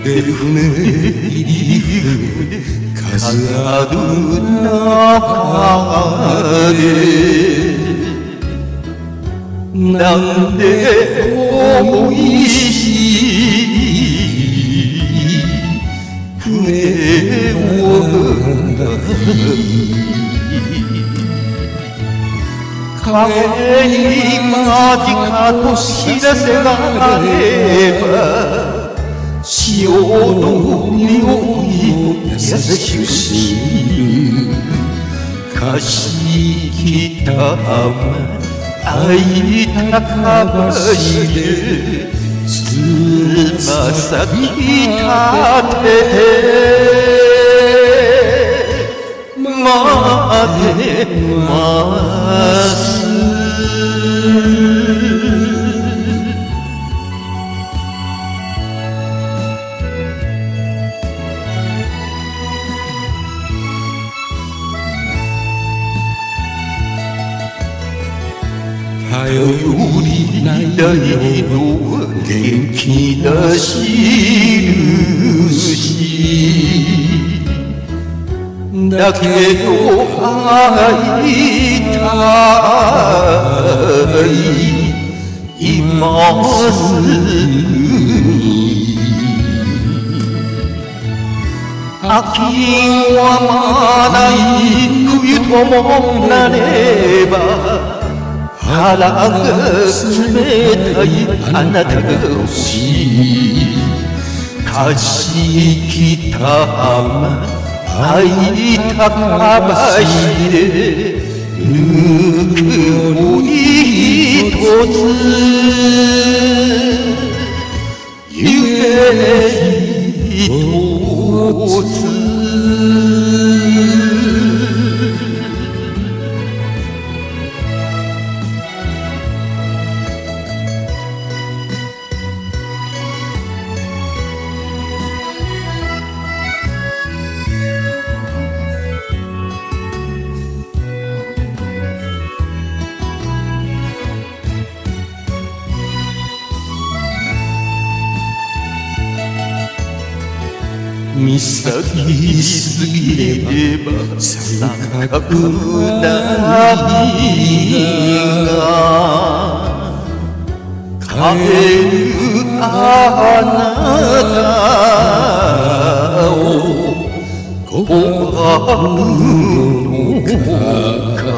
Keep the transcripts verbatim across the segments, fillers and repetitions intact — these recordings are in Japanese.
てる船入り船数ある中でなんで重いし船を影に間近と知らせがれば潮の匂い優しくしかしきたま会いたかばしでつま先立てて待ってます頼りないの元気な印だけど会いたい今すぐに秋はまない冬ともなれば腹が冷たいあなたが欲しいかしきたま会いたかばしでぬくもりひとつ夢ひとつ見下ぎすぎれば三角な波が帰るあなたを拒むのか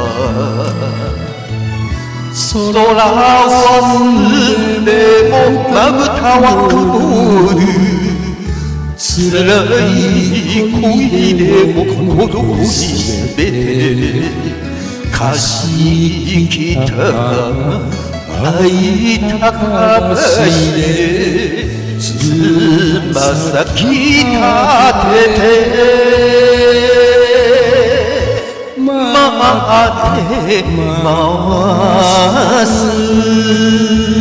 空は澄んでもまぶたは曇る辛い恋でも心にすべてかしきた会いたかばしでつま先立てて待ってます